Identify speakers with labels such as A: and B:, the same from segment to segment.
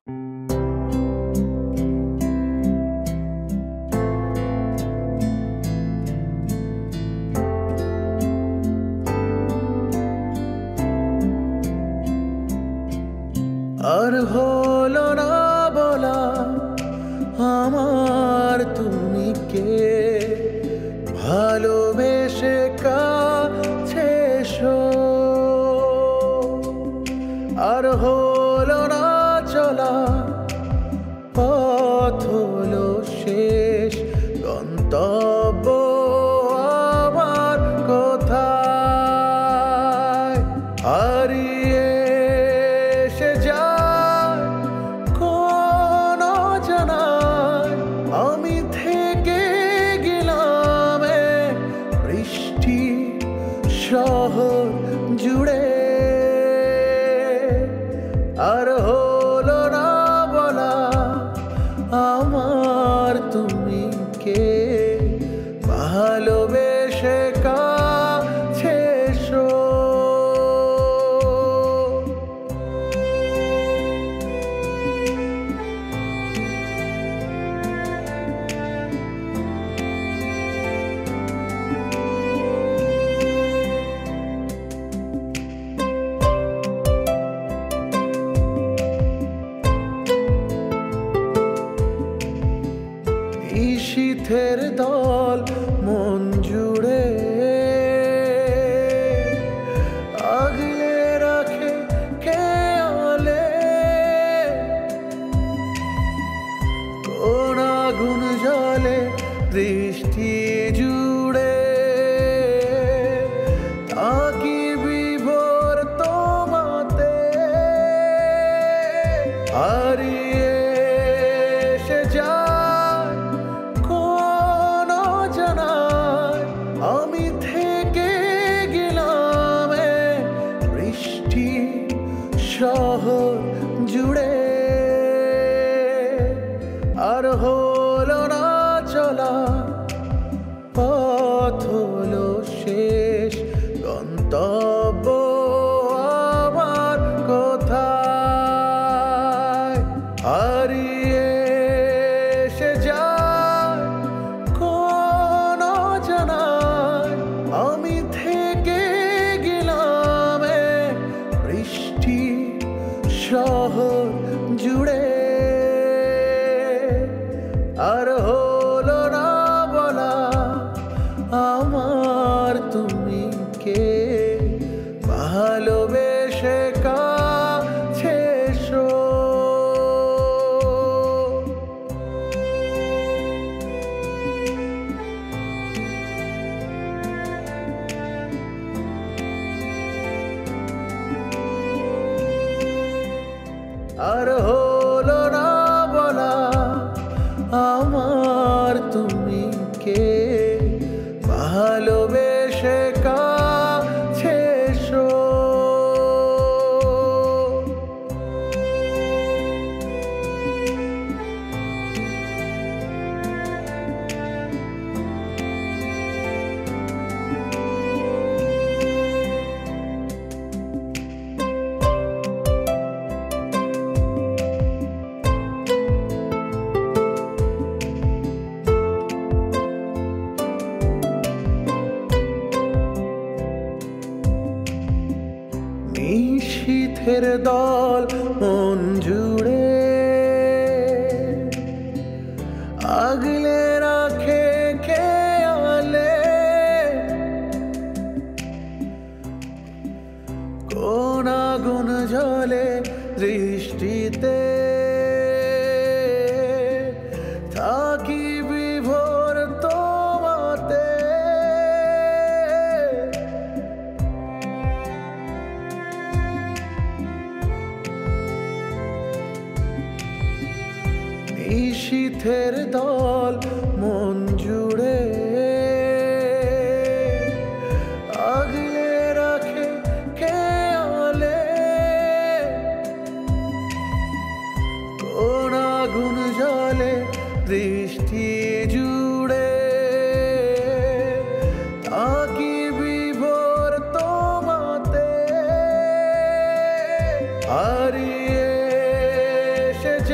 A: আর হলো না বলা আমার তুমি কে, ভালোবেসে কাছে এসো। আর হলো না চলা, পথ হলো শেষ, গন্তব্য আমার কোথায়। হারিয়ে এসে যায় কোন অজানায়, আমি থেকে গেলাম বৃষ্টি শহর জুড়ে। আর হলো না বলা আমার তুমি কে, ভালোবেসে কাছে এসো। শীতের দল মন জুড়ে আগলে রাখে খেয়ালে, কোন আগুন জ্বলে দৃষ্টি জুড়ে, তাকি বিভোর তোমাতে। হারিয়ে এসে যায় কোন অজানায়, আমি থেকে গেলাম বৃষ্টি শহর জুড়ে। আর হলো না চলা, পথ হলো শেষ, গন্তব্য আমার কোথায়। হারিয়ে এসে যায় কোন অজানায়, আমি থেকে গেলাম বৃষ্টি শহর জুড়ে। আর হলো না বলা আমার তুমি কে, ভালোবেসে কাছে এসো। আর হলো না বলা আমার তুমি কে, ভালোবেসে কাছে এসো। শীতের দল মন জুড়ে আগলে রাখে খেয়ালে, কোন আগুন জ্বলে দৃষ্টিতে, থাকি বিভোর তোমাতে। শীতের দল মন জুড়ে আগলে রাখে খেয়ালে, কোন আগুন জ্বলে দৃষ্টি জুড়ে, তাকি বিভোর তোমাতে। হারিয়ে এসে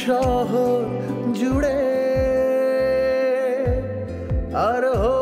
A: শহর জুড়ে আর